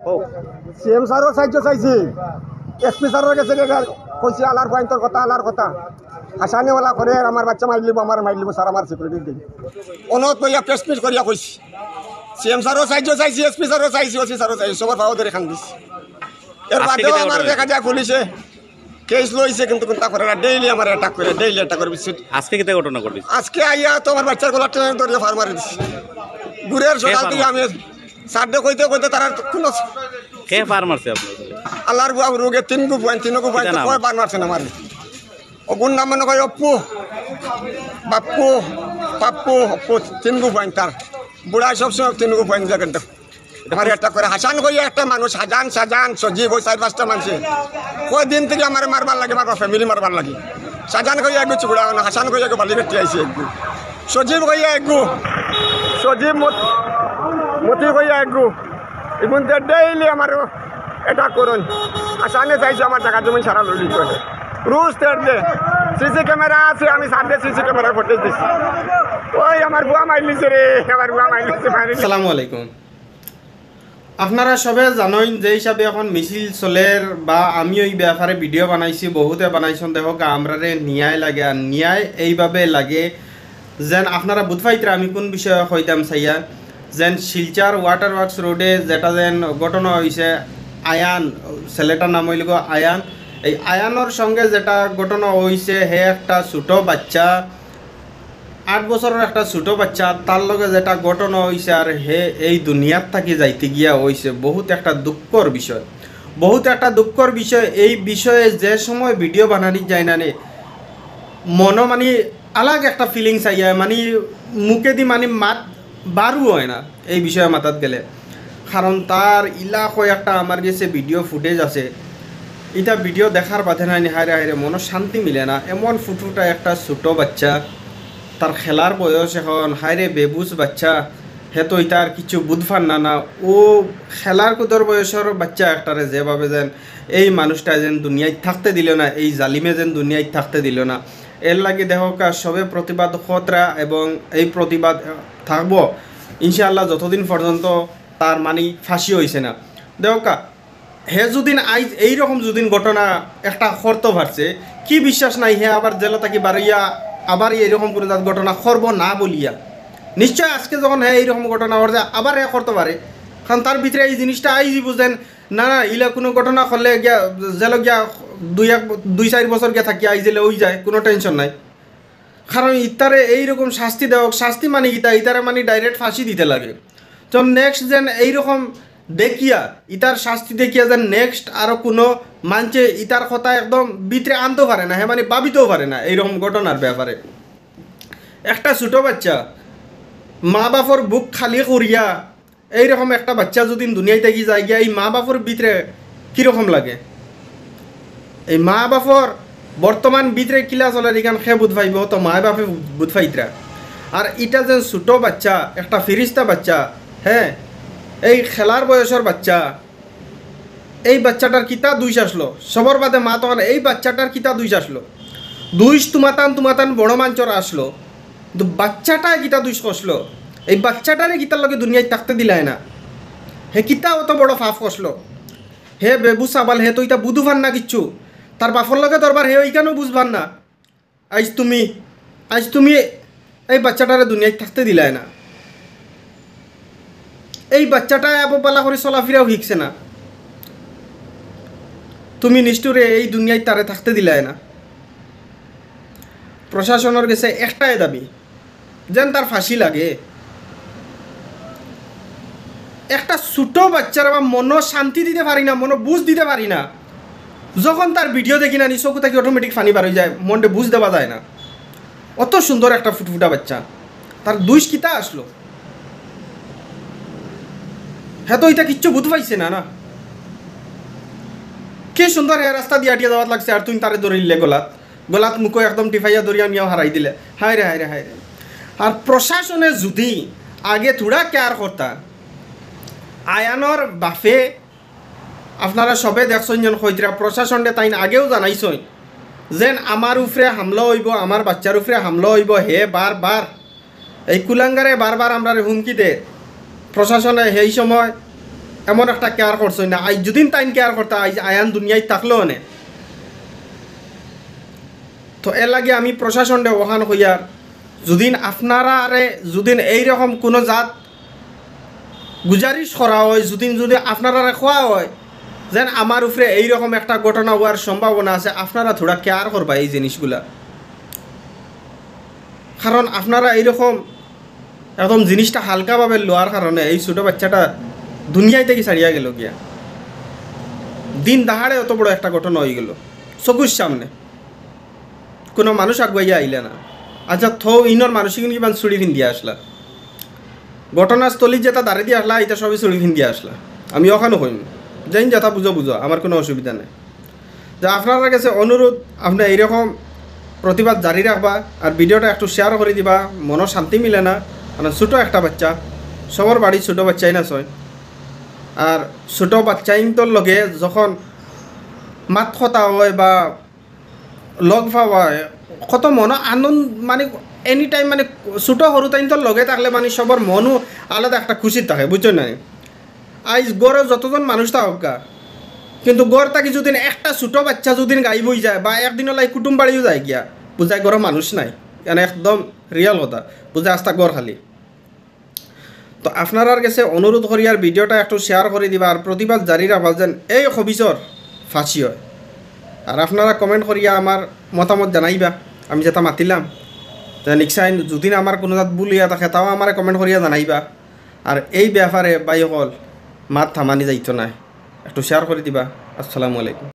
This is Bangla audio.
সিএম স্যারও সাহায্য চাইছি, এসপি স্যারের কাছে কইছি আলার পয়েন্টর কথা আলার কথা হাসানিওয়ালা করে আমার বাচ্চা মারিলিব আমার মারিলিব স্যার আমার সিকিউরিটি দিন অনুরোধ করিয়া প্রেস মিট করিয়া কইছি। সিএম স্যারও সাহায্য চাইছি, এসপি স্যারও চাইছি, ওসি স্যারও চাইছি, সবার পাওয়া ধরে খান দিছি। এর বাদেও আমার দেখা যায় পুলিশে কেস লইছে, কিন্তু কোনটা করে না, ডেইলি আমার অ্যাটাক করে, ডেইলি অ্যাটাক করে। আজকে কিতা ঘটনা ঘটে? আজকে আইয়া তো আমার বাচ্চার গলা টেনে ধরে ফার মারি দিছি। দূরের সকাল থেকে আমি সাড্ডে কইতে কইতে তারা কোনো কে ফার মারছে আপনার? আল্লাহর বাবু রোগে তিন গু পয়েন্ট কয় বার মারছেন আমার। ওগুন নাম মনে কয় অপ্পু, বাপ্পু, পাপ্পু, অপ্পু, তিন গু পয়েন্ট। তার বুড়ায় সবসময় তিন গু পয়েন্ট জায়গাটা আমার অ্যাটাক করে। হাসান কইয়া একটা মানুষ, হাজান সাজান সজীব ওই 4-5টা মানুষে কয় দিন থেকে আমার মারবার লাগে, আমার ফ্যামিলি মারবার লাগে। সাজান কইয়া একটু চুড়া, হাসান কইয়া বালি ভেটে আইসি একগু, সজীব কইয়া একগু, সজীব মতি কইয়া একগু। এখন ডেইলি আমার এটা করুন। আসানে চাইছে আমার টাকা জমি সারা লড়ি করে রুজ তের দে। সিসি ক্যামেরা আছে, আমি সামনে সিসি ক্যামেরা ফুটেজ দিচ্ছি। ওই আমার বুয়া মাইলিছে রে, আমার বুয়া মাইলিছে। আসসালামু আলাইকুম। আপনারা সবে জানেন যে হিসাবে এখন মিছিল চলের বা আমি ওই ব্যাপারে ভিডিও বানাইছি, বহুতে বানাইছেন। দেখো আমরারে ন্যায় লাগে, আর ন্যায় এইভাবে লাগে যেন আপনারা বুধবাইতরা আমি কোন বিষয়ে কইতাম চাইয়া যেন শিলচার ওয়াটার ওয়ার্কস রোডে যেটা যেন ঘটনা হয়েছে, আয়ান ছেলেটার নাম হইল আয়ান। এই আয়ানোর সঙ্গে যেটা ঘটনা হয়েছে, হে একটা ছোটো বাচ্চা, 8 বছরের একটা ছোটো বাচ্চা, তার লগে যেটা ঘটনা হয়েছে আর হে এই দুনিয়ার থাকি যাইতে গিয়া হয়েছে, বহুত একটা দুঃখর বিষয়, বহুত একটা দুঃখর বিষয়। এই বিষয়ে যে সময় ভিডিও বানানি যায় না নে মনো মানে আলাগ একটা ফিলিংস আইয়া, মানে মুখে দি মানে মাত বারু হয় না এই বিষয়ে মাথাত গেলে। কারণ তার ইলাকয় একটা আমার কাছে ভিডিও ফুটেজ আছে, এটা ভিডিও দেখার বাদে নাই হায়রে হায়রে মনো শান্তি মিলে না। এমন ফুটফুটা একটা ছোটো বাচ্চা, তার খেলার বয়স এখন, হায়রে বেবুজ বাচ্চা, হে তো ইতার কিছু বুঝফার না। ও খেলার কুদর বয়সের বাচ্চা একটারে যেভাবে যেন এই মানুষটা যেন দুনিয়ায় থাকতে দিল না, এই জালিমে যেন দুনিয়ায় থাকতে দিল না। এর লাগে দেখা সবে প্রতিবাদ খতরা এবং এই প্রতিবাদ থাকবো ইনশাআল্লাহ যতদিন পর্যন্ত তার মানে ফাঁসি হয়েছে না। দেখা হে যদিন আইজ এইরকম যদিন ঘটনা একটা খর্ত ভারছে, কি বিশ্বাস নাই হে আবার জেলা থাকি বাড়িয়া আবার এইরকম কোনো ঘটনা করব না বলিয়া। নিশ্চয় আজকে যখন হ্যাঁ এইরকম ঘটনা ঘটছে আবার হ্যাঁ করতে পারে, কারণ তার ভিতরে এই জিনিসটা আইজি বুঝেন না না ইলা কোনো ঘটনা করলে গিয়া জেল গিয়া 2-4 বছর গিয়া থাকি আইজেলে ওই যায়, কোনো টেনশন নাই। কারণ ইতারে এইরকম শাস্তি দেওয়া, শাস্তি মানে ইতারে মানে ডাইরেক্ট ফাঁসি দিতে লাগে। তো নেক্সট যেন এইরকম দেখিয়া ইতার শাস্তি দেখিয়া যেন নেক্সট আরও কোনো মানছে ইতার কথা একদম ভিতরে আনতেও পারে না, হ্যাঁ মানে ভাবিতেও পারে না এইরকম ঘটনার ব্যাপারে। একটা ছোটো বাচ্চা মা বাপর বুক খালি করিয়া এইরকম একটা বাচ্চা যদি দুনিয়ায় থাকি যায় গিয়া, এই মা বাপর ভিতরে কীরকম লাগে? এই মা বাপর বর্তমান ভিতরে কিলা চলার এখান সে বুধ পাইব, তো মা বাপে বুধ পাইতরা। আর এটা যে ছোটো বাচ্চা, একটা ফিরিস্তা বাচ্চা, হ্যাঁ এই খেলার বয়সের বাচ্চা, এই বাচ্চাটার কিতা দুইশ আসলো সবর বাদে মা তখন এই বাচ্চাটার কিতা দুইশ আসলো, দুইশ তুমাতান বড় মাঞ্চর আসলো, কিন্তু বাচ্চাটা কিতা দুইশ কষলো, এই বাচ্চাটারে কিতার লগে দুনিয়ায় থাকতে দিলায় না। হে কিতা অত বড় ফাফ কষলো, হে বেবু সাবাল, হে তো ইটা বুধুভান না কিচ্ছু, তার বাপর লগে দরবার হে ওইখানেও বুঝবান না। আজ তুমি এই বাচ্চাটারে দুনিয়ায় থাকতে দিলায় না। এই বাচ্চাটা পালা করে চলাফেরাও শিখছে না, তুমি নিষ্ঠুরে এই দুনিয়ায় তারে থাকতে দিলায় না। প্রশাসনের কাছে একটাই দাবি যেন তার ফাঁসি লাগে। একটা ছোটো বাচ্চার বা মনো শান্তি দিতে পারি না, মনো বুঝ দিতে পারি না, যখন তার ভিডিও দেখি না চোখ থাকি অটোমেটিক ফানি বার হয়ে যায়, মনটা বুঝ দেওয়া যায় না। অত সুন্দর একটা ফুটফুটা বাচ্চা, তার দুইশ কিতা আসলো, হ্যাঁ তো এটা কিচ্ছু বুঝ পাইছে না। না কি সুন্দর হ্যাঁ রাস্তা দিয়ে আটিয়া যাওয়ার লাগছে, আর তুমি তারে ধরিলে গলাত মুখো একদম টিফাইয়া ধরিয়া নিয়েও হারাই দিলে। হায় রে। আর প্রশাসনে যদি আগে থোড়া কেয়ার করতা, আয়ানোর বাফে আপনারা সবে দেখছেন যেন হইতরা প্রশাসনটা তাই আগেও জানাইছেন যেন আমার উপরে হামলা হইব, আমার বাচ্চার উপরে হামলা হইব, হে বারবার এই কুলাঙ্গারে বারবার আমরা হুমকি দে। প্রশাসনে সেই সময় এমন একটা কেয়ার করছই না। আজ যদিন তাইন কেয়ার করতে আজ আয়ান দুনিয়ায় থাকলেও নে। তো এর লাগে আমি প্রশাসনটা ওখান হইয়ার যদিন আপনারা যদিন এইরকম কোনো জাত গুজারিশ করা হয়, যদি আপনারা খোয়া হয় যেন আমার উপরে এইরকম একটা ঘটনা হওয়ার সম্ভাবনা আছে, আপনারা থোড়া কেয়ার করবা এই জিনিসগুলা। কারণ আপনারা এইরকম একদম জিনিসটা হালকাভাবে লওয়ার কারণে এই ছোটো বাচ্চাটা দুনিয়ায় থেকে ছাড়িয়া গেল গিয়া। দিন দাহাড়ে অত বড় একটা ঘটনা হয়ে গেল চকুর সামনে, কোনো মানুষ আগুয়াইয়া আইলে না। আচ্ছা ইনর মানুষই কিন্তু কিমান চুড়ি ফিন্দিয়া আসলা, ঘটনাস্থলীত যেটা দাঁড়িয়ে দিয়ে আসলা এটা সবই চুড়ি ফিন্দিয়া আসলা। আমি ওখানে কইম যাইন যেটা বুঝো আমার কোনো অসুবিধা নেই। যা আপনার কাছে অনুরোধ, আপনি এইরকম প্রতিবাদ জারি রাখবা আর ভিডিওটা একটু শেয়ার করে দিবা। মনের শান্তি মিলে না, মানে ছোটো একটা বাচ্চা, সবার বাড়ি ছোটো বাচ্চাই না ছয়। আর ছোটো বাচ্চাইনটোর লগে যখন মাত কথা হয় বা লগ পাওয়া হয় কত মন আনন্দ, মানে এনি টাইম মানে ছোটো সৰু টাইমটোর লগে থাকলে মানে সবার মনও আলাদা একটা খুশি থাকে, বুঝছো না? আজ গড়ে যতজন মানুষ থাকুক গা, কিন্তু গড় থাকি যদি একটা ছোটো বাচ্চা যদি গাইব হয়ে যায় বা একদিনলাই কুটুম বাড়িও যায় গিয়া, বুঝায় গড়ে মানুষ নাই, এনে একদম রিয়েল কথা, বুঝায় আস্তা গড় খালি। তো আপনার কাছে অনুরোধ করি আর ভিডিওটা একটু শেয়ার করে দিবা আর প্রতিবাদ জারি রাখবা যেন এই খবিসর ফাঁসি হয়। আর আপনারা কমেন্ট করিয়া আমার মতামত জানাইবা, আমি যেটা মাতিলাম নিশ্চয় যদি আমার কোনো জাত ভুল ইয়া থাকে তাও আমার কমেন্ট করিয়া জানাইবা। আর এই ব্যাপারে বাইকল মাত থামানি যাইতো না, একটু শেয়ার করে দিবা। আসসালামু আলাইকুম।